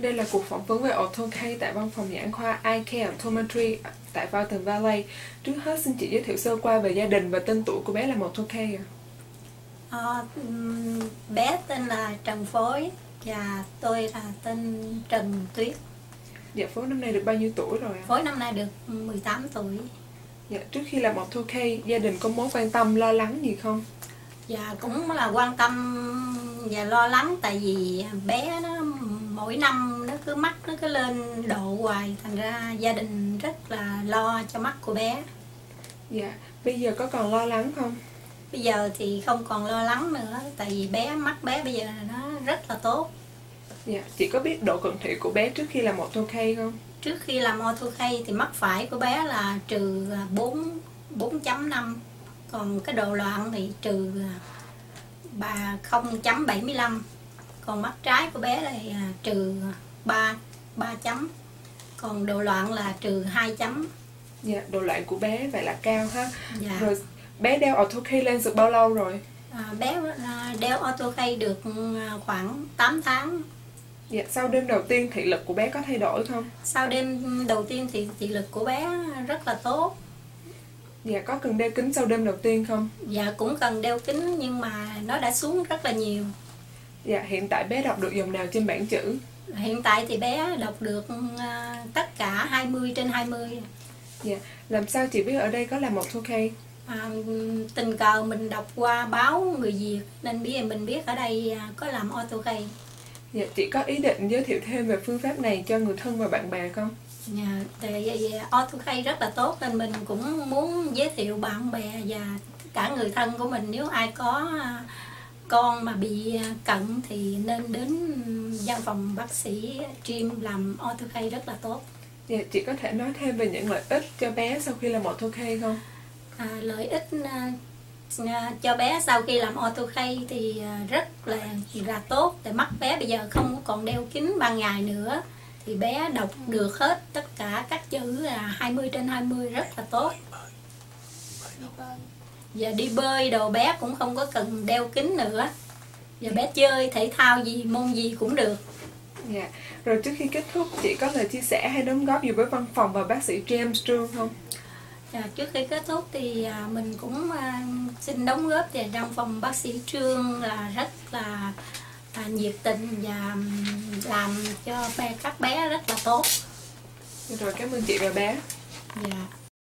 Đây là cuộc phỏng vấn về AutoK tại văn phòng nhãn khoa Eye Care Optometry tại Fountain Valley. Trước hết xin chị giới thiệu sơ qua về gia đình và tên tuổi của bé làm AutoK ạ. Bé tên là Trần Phối và tôi là tên Trần Tuyết. Dạ, Phối năm nay được bao nhiêu tuổi rồi ạ? Phối năm nay được 18 tuổi. Dạ, trước khi làm AutoK, gia đình có mối quan tâm, lo lắng gì không? Và cũng là quan tâm và lo lắng, tại vì bé nó mỗi năm nó cứ mắt nó cứ lên độ hoài, thành ra gia đình rất là lo cho mắt của bé. Dạ, bây giờ có còn lo lắng không? Bây giờ thì không còn lo lắng nữa, tại vì mắt bé bây giờ nó rất là tốt. Dạ, chị có biết độ cận thị của bé trước khi làm AutoK không? Trước khi làm AutoK thì mắt phải của bé là trừ 4.5, còn cái độ loạn thì trừ 0.75, còn mắt trái của bé là trừ 3 chấm, còn độ loạn là trừ 2 chấm. Dạ, độ loạn của bé vậy là cao ha. Dạ. Rồi bé đeo AutoK lens được bao lâu rồi? Bé đeo AutoK được khoảng 8 tháng. Dạ, sau đêm đầu tiên thị lực của bé có thay đổi không? Sau đêm đầu tiên thì thị lực của bé rất là tốt. Dạ, có cần đeo kính sau đêm đầu tiên không? Dạ, cũng cần đeo kính nhưng mà nó đã xuống rất là nhiều. Dạ, hiện tại bé đọc được dòng nào trên bảng chữ? Hiện tại thì bé đọc được tất cả 20/20. Dạ, làm sao chị biết ở đây có làm AutoK? Tình cờ mình đọc qua báo Người Việt nên mình biết ở đây có làm AutoK. Dạ, chị có ý định giới thiệu thêm về phương pháp này cho người thân và bạn bè không? Dạ, thì AutoK rất là tốt nên mình cũng muốn giới thiệu bạn bè và tất cả người thân của mình, nếu ai có con mà bị cận thì nên đến văn phòng bác sĩ Jim làm AutoK rất là tốt. Dạ, chị có thể nói thêm về những lợi ích cho bé sau khi làm AutoK không? Lợi ích cho bé sau khi làm AutoK thì rất là tốt, tại mắt bé bây giờ không còn đeo kính ban ngày nữa thì bé đọc được hết tất cả các chữ là 20/20 rất là tốt. Và đi bơi đồ bé cũng không có cần đeo kính nữa, và bé chơi thể thao gì môn gì cũng được. Dạ, rồi trước khi kết thúc chị có lời chia sẻ hay đóng góp gì với văn phòng và bác sĩ James Trương không? Trước khi kết thúc thì mình cũng xin đóng góp về văn phòng bác sĩ Trương là rất là nhiệt tình và làm cho các bé rất là tốt. Rồi, cảm ơn chị và bé. Dạ.